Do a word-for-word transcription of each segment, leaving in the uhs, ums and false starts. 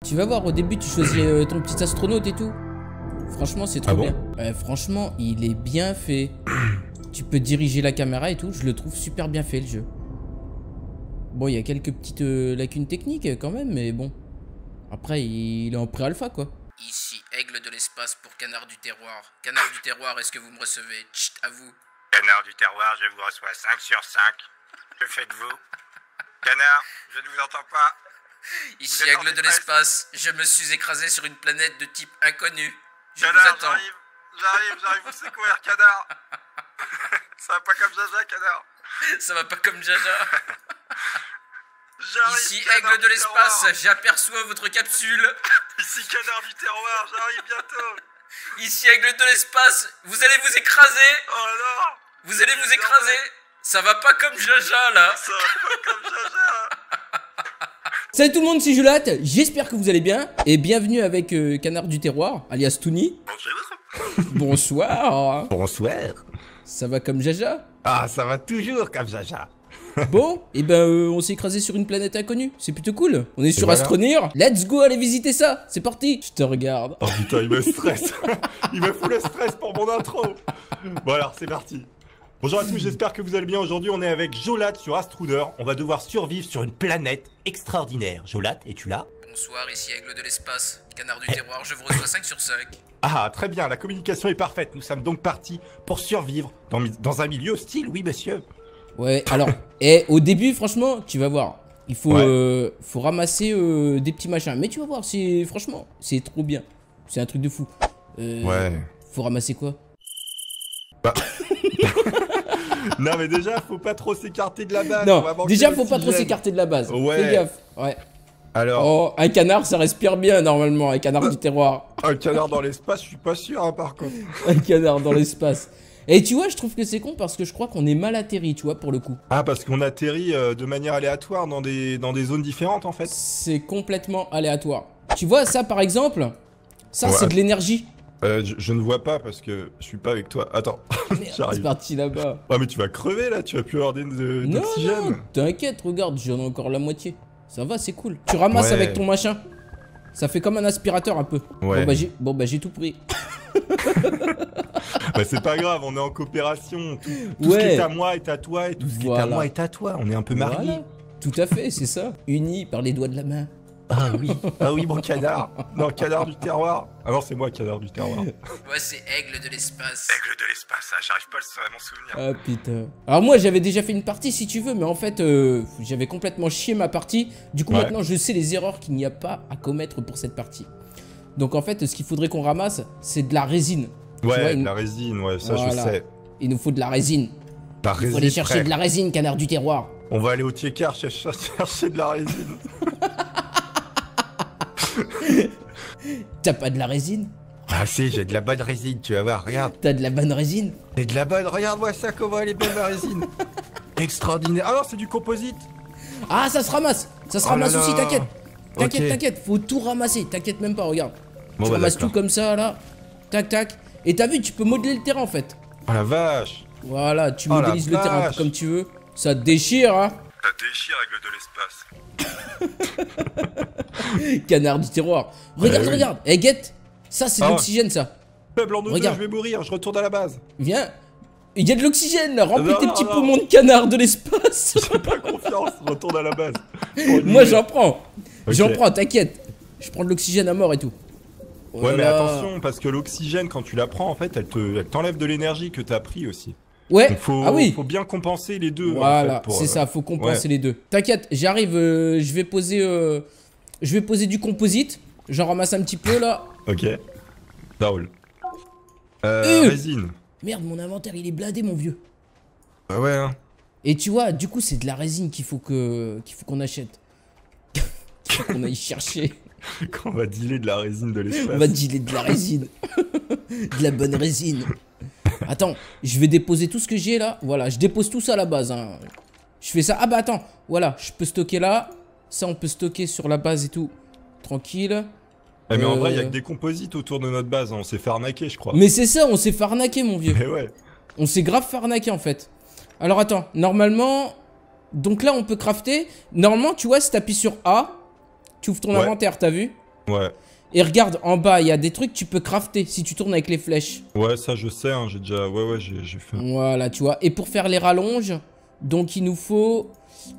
Tu vas voir, au début, tu choisis euh, ton petit astronaute et tout. Franchement, c'est trop Ah bon bien. Euh, franchement, il est bien fait. Tu peux diriger la caméra et tout. Je le trouve super bien fait, le jeu. Bon, il y a quelques petites euh, lacunes techniques quand même, mais bon. Après, il est en pré-alpha, quoi. Ici, Aigle de l'espace pour Canard du Terroir. Canard du Terroir, est-ce que vous me recevez? Chut, à vous. Canard du Terroir, je vous reçois cinq sur cinq. Que faites-vous? Canard, je ne vous entends pas. Ici, Aigle de l'espace. Je me suis écrasé sur une planète de type inconnu. Je Canard, vous attends. j'arrive, j'arrive, j'arrive vous secourir, Canard. Ça va pas comme Jaja, Canard. Ça va pas comme Jaja. J'arrive, Ici, Canard Aigle de du l'espace. Terroir. J'aperçois votre capsule. Ici, Canard du Terroir, j'arrive bientôt. Ici, Aigle de l'espace. Vous allez vous écraser. Oh non. Vous allez vous écraser. Ça va pas comme Jaja, là. Ça va pas comme Jaja. Salut tout le monde, c'est Jolat, j'espère que vous allez bien. Et bienvenue avec euh, Canard du Terroir, alias Toony. Bonjour. Bonsoir. Bonsoir. Ça va comme Jaja? Ah, ça va toujours comme Jaja. Bon, et ben euh, on s'est écrasé sur une planète inconnue, c'est plutôt cool. On est sur voilà. Astronir, let's go aller visiter ça, c'est parti. Je te regarde. Oh putain, il me stresse. Il me fout le stress pour mon intro. Bon alors, c'est parti. Bonjour à tous, j'espère que vous allez bien. Aujourd'hui, on est avec Jolat sur Astruder. On va devoir survivre sur une planète extraordinaire. Jolat, es-tu là? Bonsoir, ici Aigle de l'espace, Canard du Terroir, je vous reçois cinq sur cinq. Ah, très bien, la communication est parfaite. Nous sommes donc partis pour survivre dans, dans un milieu hostile, oui monsieur. Ouais, alors, et au début, franchement, tu vas voir. Il faut, Ouais. euh, faut ramasser euh, des petits machins. Mais tu vas voir, c'est franchement, c'est trop bien. C'est un truc de fou. Euh, Ouais. Faut ramasser quoi? Bah. Non mais déjà, faut pas trop s'écarter de la base. on va Non, manquer déjà, faut pas trop d'oxygène. s'écarter de la base. Ouais. Fais gaffe. Ouais. Alors, Oh, un canard, ça respire bien normalement. Un canard du terroir. un canard dans l'espace, je suis pas sûr hein, par contre. Un canard dans l'espace. Et tu vois, je trouve que c'est con parce que je crois qu'on est mal atterri, tu vois, pour le coup. Ah, parce qu'on atterrit euh, de manière aléatoire dans des, dans des zones différentes en fait. C'est complètement aléatoire. Tu vois, ça par exemple, ça Ouais. c'est de l'énergie. Euh, je, je ne vois pas parce que je suis pas avec toi. Attends, Merde, c'est j'arrive. parti là-bas. Ah mais tu vas crever là, tu vas plus avoir d'e- de- Non, d'oxygène. non, t'inquiète, regarde, j'en ai encore la moitié. Ça va, c'est cool. Tu ramasses Ouais. avec ton machin. Ça fait comme un aspirateur un peu. Ouais. Bon bah j'ai bon, bah, j'ai tout pris. Bah c'est pas grave, on est en coopération. Tout, tout ce qui Ouais. est à moi est à toi et tout ce qui est à Voilà. moi est à toi. On est un peu mariés. Voilà. Tout à fait, c'est ça. Unis par les doigts de la main. Ah oui, ah oui mon canard. Non, canard du terroir. Ah non, c'est moi canard du terroir. Moi c'est Aigle de l'espace. Aigle de l'espace, ah, j'arrive pas à m'en souvenir. Ah putain. Alors moi j'avais déjà fait une partie si tu veux, mais en fait euh, j'avais complètement chié ma partie. Du coup Ouais. maintenant je sais les erreurs qu'il n'y a pas à commettre pour cette partie. Donc en fait ce qu'il faudrait qu'on ramasse c'est de la résine. Tu Ouais, vois, de il- la résine, ouais, ça Voilà. je sais. Il nous faut de la résine. La Il faut résine aller chercher prêt. de la résine, canard du terroir. On va aller au Tiekar chercher, chercher de la résine. T'as pas de la résine? Ah si, j'ai de la bonne résine, tu vas voir, regarde. T'as de la bonne résine? J'ai de la bonne, regarde-moi ça, comment elle est belle la résine. Extraordinaire. Ah non, c'est du composite. Ah ça se ramasse. Ça se Oh ramasse là aussi, là. t'inquiète. T'inquiète, Ok. t'inquiète, faut tout ramasser. T'inquiète même pas, regarde. Bon tu bah ramasses tout d'accord. comme ça là. Tac tac. Et t'as vu, tu peux modeler le terrain en fait. Oh la vache. Voilà, tu Oh la modélises le terrain un peu vache. comme tu veux. Ça te déchire, hein. Ça déchire, Aigle de l'espace. Canard du terroir. Regarde, Eh oui. regarde. Eh, guette. Ça, c'est de Oh. l'oxygène, ça. Peuple en nous deux, Regarde. je vais mourir, je retourne à la base. Viens. Il y a de l'oxygène, là. Remplis Non, tes non, petits non. poumons de canard de l'espace. J'ai pas confiance, retourne à la base. Moi, j'en prends. Ok. J'en prends, t'inquiète. Je prends de l'oxygène à mort et tout. Oh Ouais, là mais là. attention, parce que l'oxygène, quand tu la prends, en fait, elle te, elle t'enlève de l'énergie que t'as pris aussi. Ouais. Donc faut, Ah oui. faut bien compenser les deux. en Voilà, fait, pour, c'est euh, ça, faut compenser ouais. les deux. T'inquiète, j'arrive, euh, je vais poser euh, je vais poser du composite. J'en ramasse un petit peu là. Ok. Ça roule. Euh, Euh. Résine. Merde, mon inventaire, il est blindé, mon vieux. Bah ouais, hein. Et tu vois, du coup, c'est de la résine qu'il faut que qu'il faut qu'on achète. Qu'il faut qu'on aille chercher. Quand on va dealer de la résine de On l'espace. va dealer de la résine. De la bonne résine. Attends, je vais déposer tout ce que j'ai là. Voilà, je dépose tout ça à la base, hein. Je fais ça. Ah bah attends, voilà, je peux stocker là. Ça, on peut stocker sur la base et tout. Tranquille. Eh, mais en vrai, il y a Euh. que des composites autour de notre base, hein. On s'est fait arnaquer, je crois. Mais c'est ça, on s'est fait arnaquer, mon vieux. Mais ouais. On s'est grave fait arnaquer en fait. Alors attends, normalement. Donc là, on peut crafter. Normalement, tu vois, si t'appuies sur A, tu ouvres ton Ouais. inventaire, t'as vu? Ouais. Et regarde, en bas, il y a des trucs que tu peux crafter si tu tournes avec les flèches. Ouais, ça je sais, hein, j'ai déjà... Ouais, ouais, j'ai fait... Voilà, tu vois. Et pour faire les rallonges, donc il nous faut...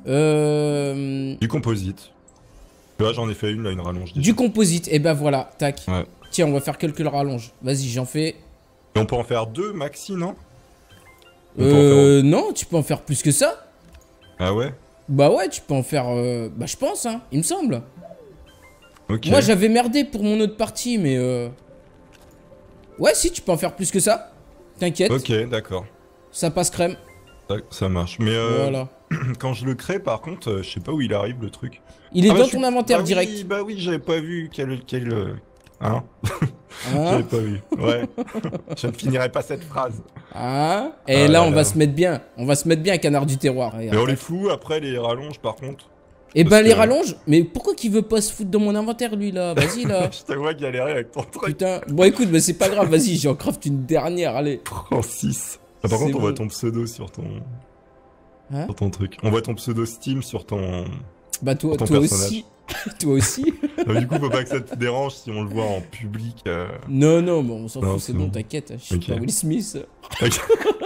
Euh... Du composite. Là, j'en ai fait une, là, une rallonge. Déjà. Du composite, et ben voilà, tac. Ouais. Tiens, on va faire quelques rallonges. Vas-y, j'en fais... Et on peut en faire deux maxi, non? On Euh... Non, tu peux en faire plus que ça. Ah ouais? Bah ouais, tu peux en faire... Euh... Bah je pense, hein, il me semble. Ok. Moi, j'avais merdé pour mon autre partie, mais... Euh... Ouais, si, tu peux en faire plus que ça. T'inquiète. Ok, d'accord. Ça passe crème. Ça, ça marche. Mais euh, Voilà. quand je le crée, par contre, euh, je sais pas où il arrive, le truc. Il est Ah bah, dans je ton suis- inventaire bah direct. Oui, bah oui, j'avais pas vu quel... quel euh, Hein? Hein J'avais pas vu. Ouais. Je ne finirai pas cette phrase. Hein Et Ah là, là on là. va se mettre bien. On va se mettre bien, canard du terroir. Mais on les fout après les rallonges, par contre. Et parce ben les que- rallonges. Mais pourquoi qu'il veut pas se foutre dans mon inventaire, lui, là? Vas-y, là. Je te vois galérer avec ton truc. Putain. Bon, écoute, mais c'est pas grave. Vas-y, j'en craft une dernière. Allez. En six. Ah, par C'est contre, on voit bon. ton pseudo sur ton... Hein sur ton truc. On voit ton pseudo Steam sur ton... Bah, toi, Ton toi personnage. aussi. Toi aussi. Ah, du coup, faut pas que ça te dérange si on le voit en public. euh. Non, non, bon, on s'en Non, fout, c'est c'est bon, bon. t'inquiète. Je suis Ok. pas Will Smith. Ok.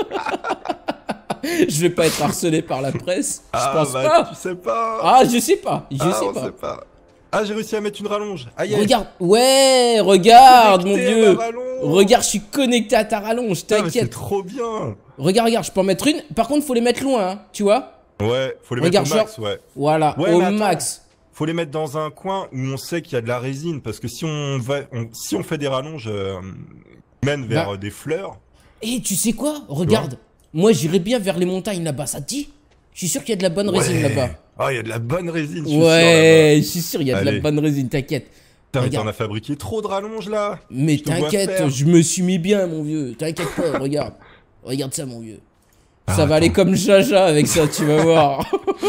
Je vais pas être harcelé par la presse. Je Ah, pense bah, pas. tu sais pas. Ah, je sais pas. Je Ah, sais on pas. sait pas. Ah, j'ai réussi à mettre une rallonge. Aïe, aïe. Regarde. Ouais, regarde, mon Connecté à vieux. ma rallonge. Regarde, je suis connecté à ta rallonge, Ah, mais c'est t'inquiète. trop bien. Regarde, regarde, je peux en mettre une. Par contre, faut les mettre loin, hein, tu vois. Ouais, faut les Regarde, mettre au max, ouais. Voilà, Ouais, au mais attends. max. Faut les mettre dans un coin où on sait qu'il y a de la résine, parce que si on va, on- si on fait des rallonges euh, qui mènent vers Bah. euh, des fleurs. Et tu sais quoi? Regarde. Moi, j'irais bien vers les montagnes là-bas, ça te dit? Je suis sûr qu'il y a de la bonne résine Ouais. là-bas. Ah, il y a de la bonne résine. Je suis sûr, Ouais, je suis sûr, il y a de la Allez. bonne résine, t'inquiète. Putain, mais Regarde. t'en as fabriqué trop de rallonges là. Mais Je te vois t'inquiète, faire. je me suis mis bien, mon vieux. T'inquiète pas, regarde. Regarde ça, mon vieux. Ah, Ça va aller attends. comme Jaja avec ça, tu vas voir.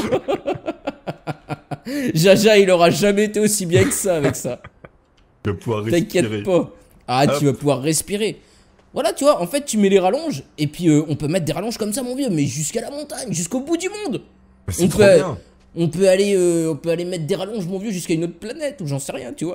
Jaja, il aura jamais été aussi bien que ça avec ça. Tu vas pouvoir respirer. T'inquiète pas. Ah, tu Hop. vas pouvoir respirer. Voilà, tu vois, en fait, tu mets les rallonges, et puis euh, on peut mettre des rallonges comme ça, mon vieux, mais jusqu'à la montagne, jusqu'au bout du monde. Mais c'est On trop peut- bien. On peut aller, euh, on peut aller mettre des rallonges, mon vieux, jusqu'à une autre planète, ou j'en sais rien, tu vois.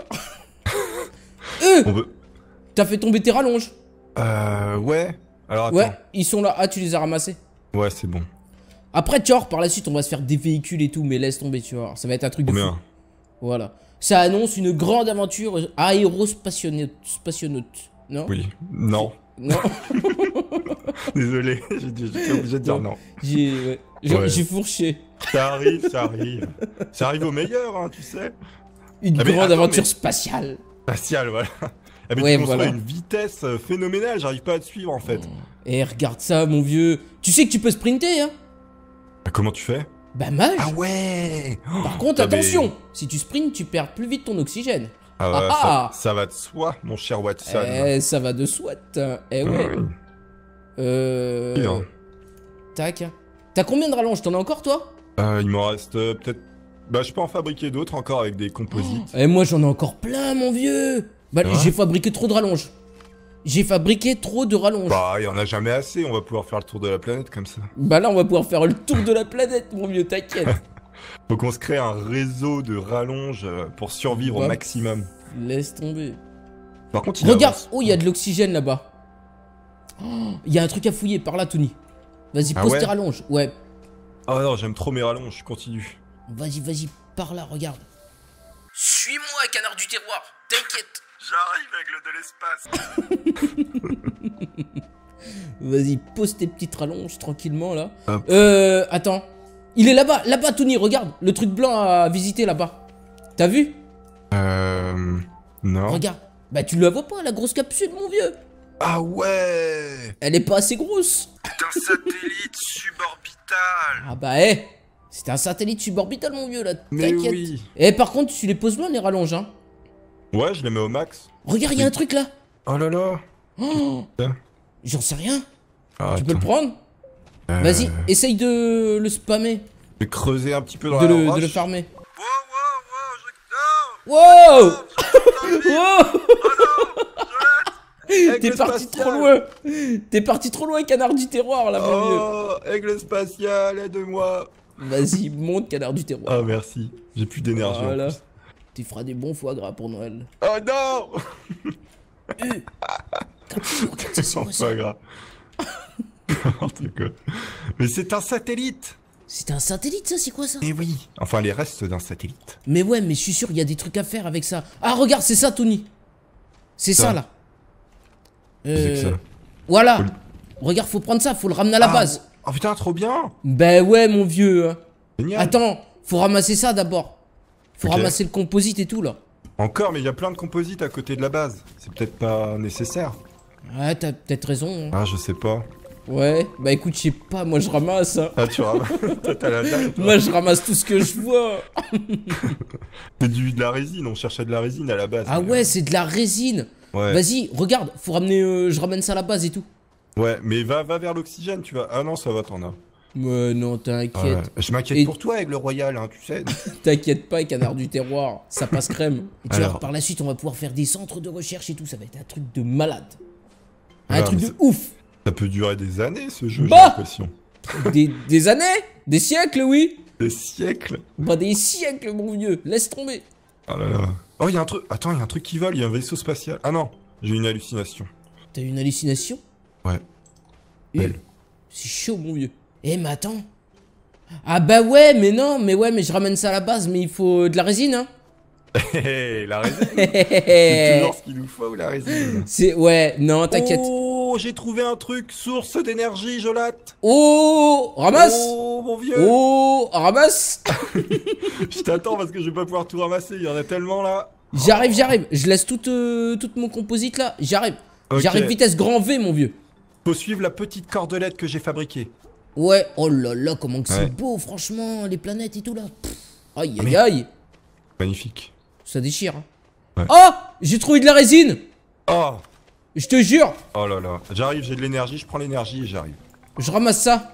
Euh, On veut. t'as fait tomber tes rallonges. Euh, ouais. Alors attends. Ouais, ils sont là. Ah, tu les as ramassés. Ouais, c'est bon. Après, tu vois, par la suite, on va se faire des véhicules et tout, mais laisse tomber, tu vois. Ça va être un truc de fou. Combien? Voilà. Ça annonce une grande aventure aérospationnette. Spationaute. Non? Oui. Non. Non. Désolé, j'ai- j'étais obligé de dire non. J'ai ouais. J'ai Ouais. j'ai fourché. Ça arrive, ça arrive. Ça arrive au meilleur, hein, tu sais. Une Ah, mais grande attends, aventure mais- spatiale. Spatial, voilà. Ah, mais Ouais, tu construis voilà. une vitesse euh, phénoménale, j'arrive pas à te suivre en fait. Et regarde ça, mon vieux. Tu sais que tu peux sprinter, hein? Bah, comment tu fais? Bah, mage. Ah ouais. Par contre, Ah, mais- attention. Si tu sprints, tu perds plus vite ton oxygène. Ah, ouais, Ah, ça, ça va de soi, mon cher Watson. Eh, ça va de soi. Eh ouais. Oui. Euh... Bien. Tac. T'as combien de rallonges? T'en as encore, toi? Euh, il m'en reste euh, peut-être. Bah, je peux en fabriquer d'autres encore avec des composites. Et moi, j'en ai encore plein, mon vieux. Bah, Ouais. j'ai fabriqué trop de rallonges. J'ai fabriqué trop de rallonges. Bah. Bah, il y en a jamais assez, on va pouvoir faire le tour de la planète comme ça. là, on va pouvoir faire le tour de la planète, mon vieux, t'inquiète. Faut qu'on se crée un réseau de rallonges euh, pour survivre Bah. au maximum. Laisse tomber. Par contre, il Regarde, avance. oh, il y a de l'oxygène là-bas. Oh, il y a un truc à fouiller par là, Tony. Vas-y, Ah pose ouais tes rallonges. Ouais. Oh non, j'aime trop mes rallonges, je continue. Vas-y, vas-y, par là, regarde. Suis-moi, canard du terroir. T'inquiète. J'arrive avec le de l'espace. Vas-y, pose tes petites rallonges tranquillement là. Hop. Euh, attends. Il est là-bas, là-bas, Tony, regarde. Le truc blanc à visiter là-bas. T'as vu? Euh. Non. Regarde. Bah, tu la vois pas, la grosse capsule, mon vieux. Ah ouais. Elle est pas assez grosse. C'est un satellite suborbital. Ah bah, eh. C'était un satellite suborbital, mon vieux, là. Mais T'inquiète. oui. Eh, par contre, tu les poses loin, les rallonges, hein. Ouais, je les mets au max. Regarde, il y a un truc là. Oh là là. Oh, Putain. j'en sais rien. Ah, Tu peux le attends. prendre? Euh, Vas-y, essaye de le spammer. Je vais creuser un petit peu dans De la le, de roche. le farmer. Wow, wow, wow, je... Non. Wow! Oh, Wow! Aigle T'es parti spatial. trop loin. T'es parti trop loin, canard du terroir, là, mon vieux. Oh, aigle spatial, aide-moi. Vas-y, monte, canard du terroir. Ah merci, j'ai plus d'énergie. en Voilà. plus. Tu feras des bons foie gras pour Noël. Oh non. Euh, regarde, ça, c'est quoi, ça? Pas grave. N'importe quoi. Mais c'est un satellite. C'était un satellite, ça, c'est quoi ça? Eh oui. Enfin, les restes d'un satellite. Mais ouais, mais je suis sûr, il y a des trucs à faire avec ça. Ah, regarde, c'est ça, Tony. C'est ça. ça, là. Euh... C'est que ça. Voilà. Faut... Regarde, faut prendre ça, faut le ramener à la ah, base. Oh putain, trop bien. Ben ouais, mon vieux. Génial. Attends, faut ramasser ça d'abord. Faut okay. ramasser le composite et tout, là. Encore, mais il y a plein de composites à côté de la base. C'est peut-être pas nécessaire. Ouais, t'as peut-être raison. Hein. Ah, je sais pas. Ouais, bah écoute, je sais pas, moi je ramasse. Hein. Ah, tu ramasses. T'as la dalle, toi. Moi je ramasse tout ce que je vois. C'est du de la résine, on cherchait de la résine à la base. Ah mais... ouais, c'est de la résine. Ouais. Vas-y, regarde, faut ramener. Euh, je ramène ça à la base et tout. Ouais, mais va, va vers l'oxygène, tu vas. Ah non, ça va, t'en as. Ouais, non, t'inquiète. Ouais. Je m'inquiète et... pour toi, Aigle Royal, hein, tu sais. T'inquiète pas, canard du terroir, ça passe crème. Et tu Alors... vois, par la suite, on va pouvoir faire des centres de recherche et tout, ça va être un truc de malade. Un Ah, truc de ça... ouf. Ça peut durer des années, ce jeu, bah j'ai l'impression. Des, des années? Des siècles, oui. Des siècles. Bah des siècles, mon vieux, laisse tomber. Oh là là. Oh, il y a un truc. Attends, il y a un truc qui vole, il y a un vaisseau spatial. Ah non, j'ai une hallucination. T'as une hallucination? Ouais. Eh, c'est chaud, mon vieux. Eh, mais attends. Ah bah ouais, mais non, mais ouais, mais je ramène ça à la base, mais il faut de la résine, hein. Hé, la résine. C'est toujours ce qu'il nous faut, la résine. C'est... Ouais, non, t'inquiète. Oh, j'ai trouvé un truc, source d'énergie, Jolat. Oh, ramasse. Oh, mon vieux. Oh, ramasse. Je t'attends parce que je vais pas pouvoir tout ramasser, il y en a tellement là. J'arrive, j'arrive. Je laisse tout, euh, tout mon composite là. J'arrive. Okay. J'arrive vitesse grand V, mon vieux. Faut suivre la petite cordelette que j'ai fabriquée. Ouais, oh là là, comment que ouais. c'est beau, franchement, les planètes et tout là. Pff, aïe, aïe, Mais... aïe. Magnifique. Ça déchire. Hein. Ouais. Oh, j'ai trouvé de la résine. Oh. Je te jure. Oh là là. J'arrive, j'ai de l'énergie, je prends l'énergie et j'arrive. Je ramasse ça.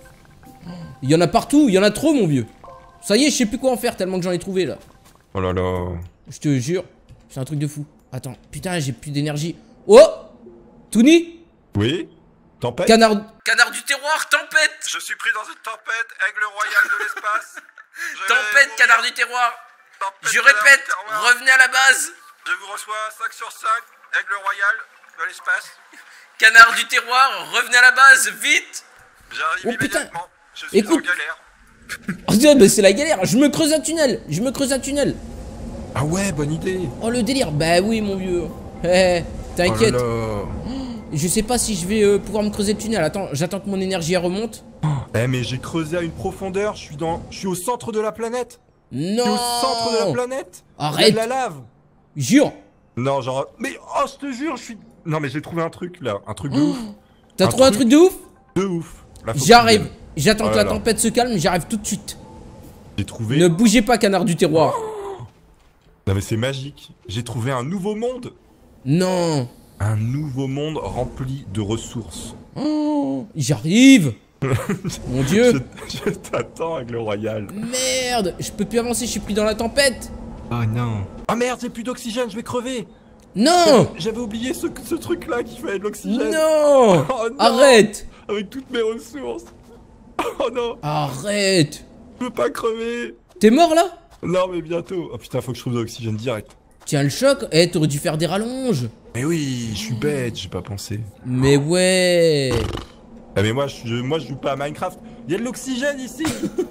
Il y en a partout, il y en a trop, mon vieux. Ça y est, je sais plus quoi en faire tellement que j'en ai trouvé là. Oh là là. Je te jure, c'est un truc de fou. Attends, putain, j'ai plus d'énergie. Oh, Tony. Oui. Tempête. Canard... Canard du terroir, tempête. Je suis pris dans une tempête, aigle royal de l'espace. Tempête, canard du terroir. Tempête, Je répète, revenez à la base. Je vous reçois cinq sur cinq, aigle royal de l'espace. Canard du terroir, revenez à la base, vite. J'arrive oh, immédiatement. Je suis écoute. en galère. Oh, bah, c'est la galère, je me creuse un tunnel. Je me creuse un tunnel. Ah ouais, bonne idée. Oh, le délire. Bah oui, mon vieux. Eh, hey, t'inquiète. Oh je sais pas si je vais euh, pouvoir me creuser le tunnel. Attends, j'attends que mon énergie elle remonte. Eh mais j'ai creusé à une profondeur, je suis dans... Je suis au centre de la planète. Non. Je suis au centre de la planète. Arrête. Il y a de la lave. Jure. Non, genre... Mais oh, je te jure, je suis... Non mais j'ai trouvé un truc là, un truc de oh. ouf. T'as trouvé un truc de ouf? De ouf. J'arrive. J'attends oh que la là. tempête se calme, j'arrive tout de suite. J'ai trouvé... Ne bougez pas, canard du terroir. Oh. Non mais c'est magique. J'ai trouvé un nouveau monde. Non. Un nouveau monde rempli de ressources. Oh, j'arrive. Mon dieu. Je, je t'attends avec le royal. Merde, je peux plus avancer, je suis pris dans la tempête. Oh non. Ah merde, j'ai plus d'oxygène, je vais crever. Non. J'avait oublié ce, ce truc là qui fait de l'oxygène. Non. Oh non. Arrête. Avec toutes mes ressources. Oh non. Arrête. Je peux pas crever. T'es mort là? Non mais bientôt. Oh putain, faut que je trouve de l'oxygène direct. Tiens le choc. Eh, t'aurais dû faire des rallonges. Mais oui, je suis bête, j'ai pas pensé. Mais ouais. Ah mais moi je, moi je joue pas à Minecraft. Il y a de l'oxygène ici.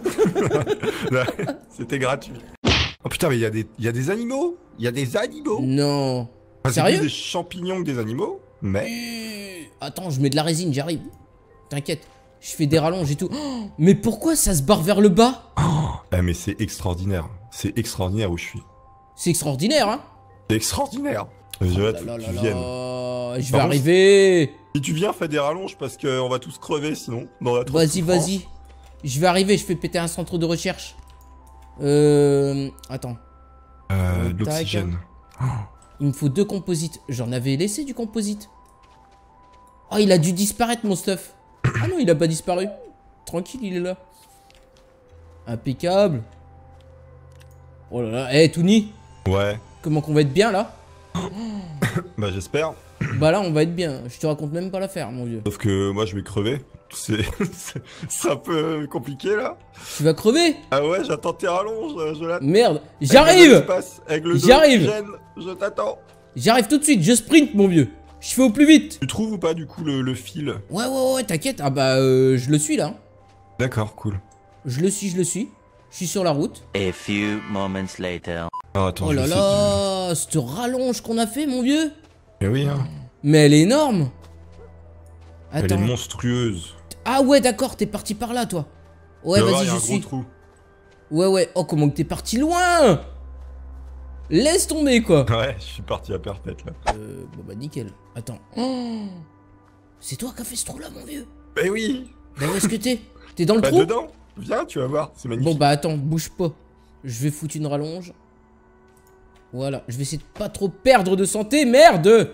C'était gratuit. Oh putain, mais il y a des, il y a des animaux. Il y a des animaux. Non. Enfin, sérieux? C'est plus des champignons que des animaux. Mais. Euh, attends, je mets de la résine, j'arrive. T'inquiète. Je fais des rallonges et tout. Oh, mais pourquoi ça se barre vers le bas? Oh, ah mais c'est extraordinaire. C'est extraordinaire où je suis. C'est extraordinaire, hein? C'est extraordinaire. Je vais oh là là que tu là viennes. là. Je vais Par arriver. Si tu viens, fais des rallonges parce qu'on va tous crever sinon. Vas-y, vas-y. Je vais arriver, je fais péter un centre de recherche. Euh... Attends. Euh, de l'oxygène. Il me faut deux composites. J'en avais laissé du composite. Oh, il a dû disparaître mon stuff. Ah non, il a pas disparu. Tranquille, il est là. Impeccable. Oh là là. Eh, hey, Tony. Ouais. Comment qu'on va être bien là? Bah j'espère. Bah là, on va être bien. Je te raconte même pas l'affaire, mon vieux. Sauf que moi je vais crever. C'est c'est un peu compliqué là. Tu vas crever. Ah ouais, j'attends tes rallonges, je l'attends. Merde, j'arrive. J'arrive. Je t'attends. J'arrive tout de suite, je sprint mon vieux. Je fais au plus vite. Tu trouves ou pas du coup le, le fil? Ouais, ouais, ouais, t'inquiète. Ah bah, euh, je le suis là. D'accord, cool. Je le suis, je le suis. Je suis sur la route. A few moments later. Ah, attends, Oh là là, cette rallonge qu'on a fait, mon vieux. Mais oui, hein. Mais elle est énorme. Elle Attends. est monstrueuse. Ah ouais, d'accord, t'es parti par là, toi. Ouais, vas-y, je suis. Trou. Ouais, ouais. Oh, comment que t'es parti loin. Laisse tomber, quoi. Ouais, je suis parti à perpète, là. Euh, bon bah nickel. Attends. Oh, c'est toi qui as fait ce trou-là, mon vieux. Mais oui. Bah où est-ce que t'es? T'es dans le Bah trou? dedans. Viens, tu vas voir, c'est magnifique. Bon bah attends, bouge pas. Je vais foutre une rallonge. Voilà, je vais essayer de pas trop perdre de santé, merde.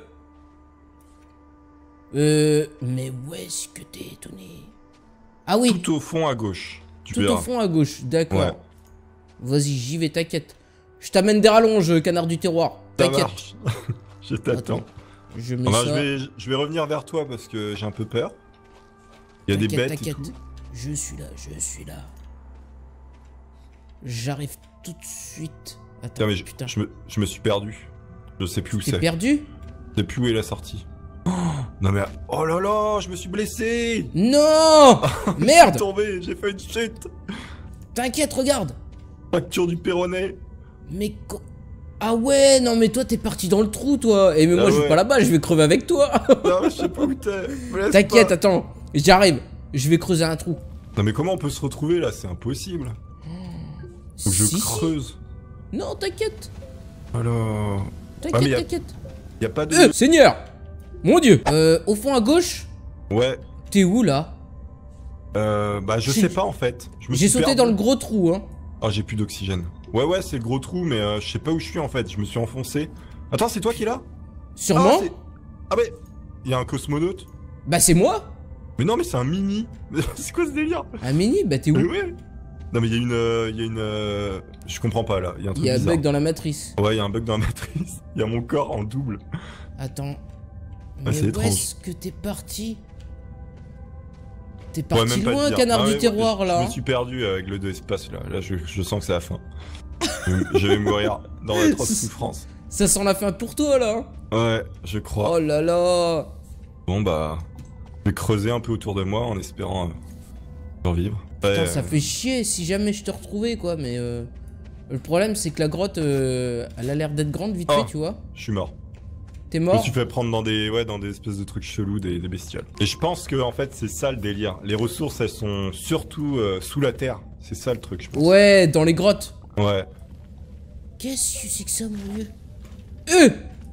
Euh... Mais où est-ce que t'es, Tony? Ah oui. Tout au fond à gauche. Tu Tout verras. au fond à gauche, d'accord. Ouais. Vas-y, j'y vais, t'inquiète. Je t'amène des rallonges, canard du terroir. Ça T'inquiète. marche. Je t'attends. Attends, Je mets Enfin, ça. je, vais, je vais revenir vers toi parce que j'ai un peu peur. Il y a des T'inquiète, bêtes et t'inquiète. tout. Je suis là, je suis là. J'arrive tout de suite. Attends, Putain, mais je, putain. je me, je me suis perdu. Je sais plus où T'es c'est. perdu? Je sais plus où est la sortie. Oh, non mais... Oh là là, je me suis blessé. Non. Je suis Merde. tombé, j'ai fait une chute. T'inquiète, regarde. Fracture du péroné. Mais co- Ah ouais, non mais toi t'es parti dans le trou toi. Et mais Ah moi je vais ouais. pas là-bas, je vais crever avec toi. Non, je sais pas où t'es. Me laisse T'inquiète, pas. attends. J'arrive. Je vais creuser un trou. Non mais comment on peut se retrouver là? C'est impossible. Faut que je Si, si. creuse. Non, t'inquiète. Alors... T'inquiète, mais y a- t'inquiète. Y a pas de... Euh, Seigneur. Mon dieu. Euh, au fond à gauche, Ouais. t'es où là? Euh... Bah je J'ai- sais pas en fait. Je me J'ai suis sauté perdu. dans le gros trou, hein. Ah, j'ai plus d'oxygène. Ouais, ouais, c'est le gros trou, mais euh, je sais pas où je suis en fait. Je me suis enfoncé. Attends, c'est toi qui es là? Sûrement. Ah, c'est- ah mais... Il y a un cosmonaute. Bah c'est moi. Mais non, mais c'est un mini. C'est quoi ce délire? Un mini, bah t'es Mais où? ouais. Non, mais il y a une... euh, Il y a une... euh, Je comprends pas là. Il y a un truc Il y a un bizarre. bug dans la matrice. Ouais, il y a un bug dans la matrice. Il y a mon corps en double. Attends. Ah, Mais c'est où étrange. est-ce que t'es parti? T'es Je pourrais parti même pas te loin, dire. canard Ah du ouais, terroir je, là. Je me suis perdu avec le deux espaces là. Là, je, je sens que c'est la fin. Je vais mourir dans la trop souffrance. Ça sent la fin pour toi là. Ouais, je crois. Oh là là. Bon bah, je vais creuser un peu autour de moi en espérant euh, survivre. Putain, Ouais, ça euh, fait chier si jamais je te retrouvais quoi, mais euh, le problème c'est que la grotte, euh, elle a l'air d'être grande vite Oh. fait, tu vois. Je suis mort. T'es Je me mort. suis fait prendre dans des, ouais, dans des espèces de trucs chelous, des, des bestioles. Et je pense que en fait c'est ça le délire. Les ressources elles sont surtout euh, sous la terre. C'est ça le truc, je pense. Ouais, dans les grottes. Ouais. Qu'est-ce que c'est que ça, mon vieux? Euh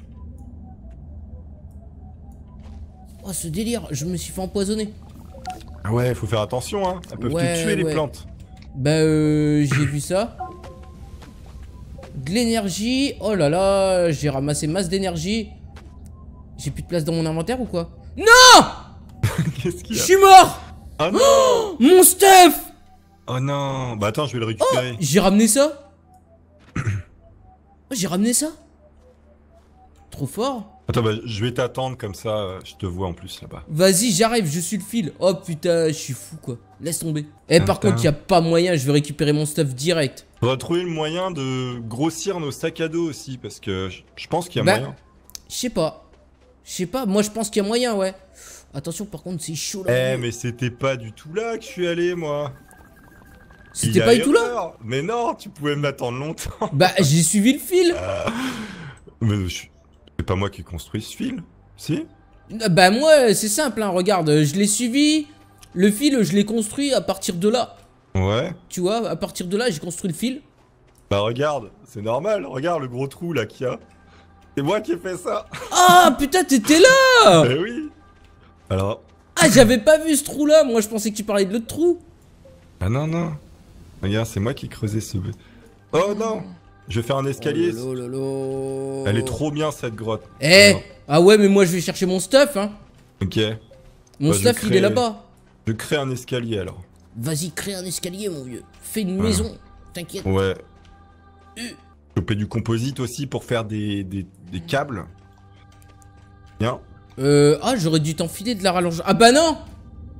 Oh, ce délire, je me suis fait empoisonner. Ah ouais, faut faire attention, hein. Elles peuvent Ouais, te tuer les ouais. plantes. Bah, euh, j'ai vu ça. De l'énergie. Oh là là, j'ai ramassé masse d'énergie. J'ai plus de place dans mon inventaire ou quoi? Non! Qu'est-ce qu'il y Je a? suis mort! Oh non! Mon stuff! Oh non! Bah attends, je vais le récupérer. J'ai ramené ça? Oh, j'ai ramené ça? Trop fort. Attends, bah je vais t'attendre comme ça, euh, je te vois en plus là-bas. Vas-y, j'arrive, je suis le fil. Oh putain, je suis fou quoi. Laisse tomber. Eh, par Putain. contre, y a pas moyen, je vais récupérer mon stuff direct. Faudra trouver le moyen de grossir nos sacs à dos aussi, parce que je, je pense qu'il y a Bah, moyen. Je sais pas. Je sais pas, moi je pense qu'il y a moyen, ouais. Attention, par contre, c'est chaud là. Eh, mais c'était pas du tout là que je suis allé, moi. Il C'était y a pas du tout là? erreur. Mais non, tu pouvais m'attendre longtemps. Bah, j'ai suivi le fil. Mais je- c'est pas moi qui ai construit ce fil, si? Ah, Bah, moi, c'est simple, hein, regarde, je l'ai suivi. Le fil, je l'ai construit à partir de là. Ouais. Tu vois, à partir de là, j'ai construit le fil. Bah regarde, c'est normal, regarde le gros trou là qu'il y a. C'est moi qui ai fait ça. Ah, putain, t'étais là! Eh oui. Alors, Ah, j'avais pas vu ce trou là. Moi, je pensais que tu parlais de l'autre trou. ah non, non. Regarde, c'est moi qui ai creusé ce... Oh non. Je vais faire un escalier. Oh là là là. Elle est trop bien cette grotte. Eh! Alors, Ah ouais, mais moi, je vais chercher mon stuff, hein. ok. Mon Bah, je stuff, il crée- est là-bas. Je crée un escalier alors. Vas-y, crée un escalier, mon vieux. Fais une Ah. maison. T'inquiète. Ouais. Euh. Choper du composite aussi pour faire des, des, des câbles. Bien. Euh. Ah, j'aurais dû t'enfiler de la rallonge. Ah bah non!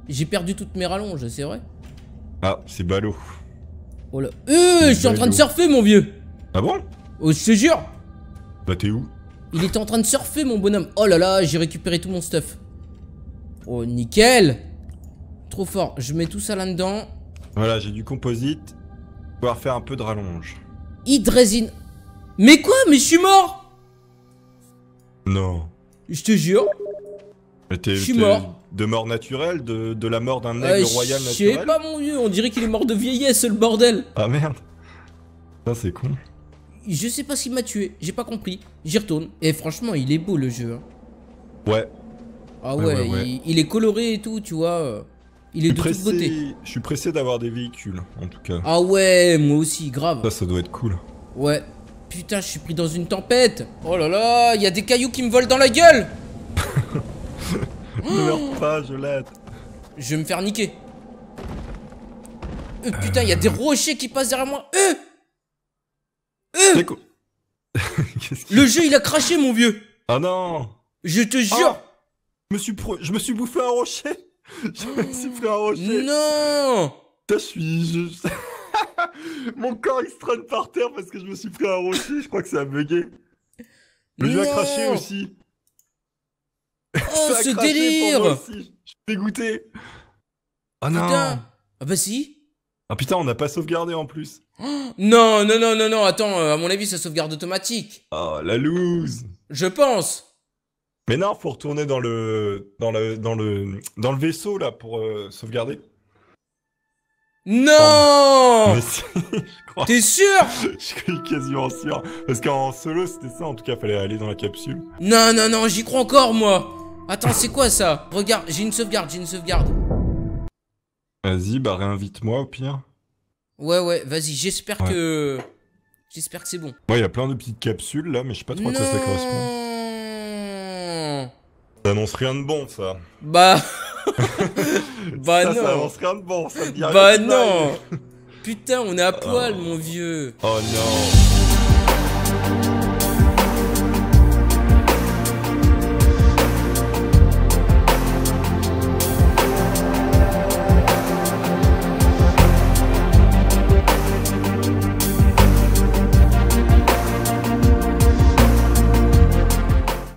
J'ai perdu toutes mes rallonges, c'est vrai. Ah, c'est ballot. Oh là. Euh, je suis en train de surfer, mon vieux. Ah bon? Oh, je te jure. Bah t'es où? Il était en train de surfer, mon bonhomme. Oh là là, j'ai récupéré tout mon stuff. Oh, nickel. Trop fort. Je mets tout ça là-dedans. Voilà, j'ai du composite. Pouvoir faire un peu de rallonge. Hydrésine. Mais quoi? Mais je suis mort. Non. Je te jure. Mais t'es- Je suis t'es mort. De mort naturelle? De, de la mort d'un Euh, aigle royal je naturel? sais pas, mon vieux. On dirait qu'il est mort de vieillesse, le bordel. Ah merde. Ça c'est con. Je sais pas ce qu'il m'a tué. J'ai pas compris. J'y retourne. Et franchement, il est beau, le jeu. Hein. Ouais. Ah Ouais, ouais, ouais, ouais. Il, il est coloré et tout, tu vois. Il est de Je suis toute beauté. pressé- Je suis pressé d'avoir des véhicules, en tout cas. Ah ouais, moi aussi, grave. Ça, ça doit être cool. Ouais. Putain, je suis pris dans une tempête. Oh là là, il y a des cailloux qui me volent dans la gueule. Ne meurs pas, je l'aide. Je vais me faire niquer. Euh, putain, il y a des rochers qui passent derrière moi. Euh C'est quoi? Qu'est-ce qu'il- Le jeu, il a craché, mon vieux. Ah non! Je te jure. Ah je me suis pro- je me suis bouffé un rocher! Je me suis pris un rocher! Non. Putain, je suis. je- Mon corps il se traîne par terre parce que je me suis pris un rocher, je crois que ça a bugué. Le jeu a Non. craché aussi. Oh, Ça a ce craché pour moi délire. aussi. Je suis dégoûté. Oh non! Putain. Ah bah si. Ah putain, on n'a pas sauvegardé en plus. Non, non, non, non, non. Attends, euh, à mon avis, ça sauvegarde automatique. Oh la loose! Je pense. Mais non, faut retourner dans le dans le dans le dans le vaisseau là pour euh, sauvegarder. Non. Mais si, je crois. T'es sûr? Je suis quasiment sûr. Parce qu'en solo, c'était ça. En tout cas, fallait aller dans la capsule. Non, non, non, j'y crois encore, moi. Attends, c'est quoi ça? Regarde, j'ai une sauvegarde, j'ai une sauvegarde. Vas-y, bah réinvite-moi au pire. Ouais, ouais, vas-y, j'espère Ouais. que... J'espère que c'est bon. Ouais, il y a plein de petites capsules là, mais je sais pas trop à quoi ça correspond. Non. Ça annonce rien de bon, ça. Bah... bah ça, non. ça annonce rien de bon. Ça me dit rien Bah de non. dingue. Putain, on est à poil, mon vieux. Oh non.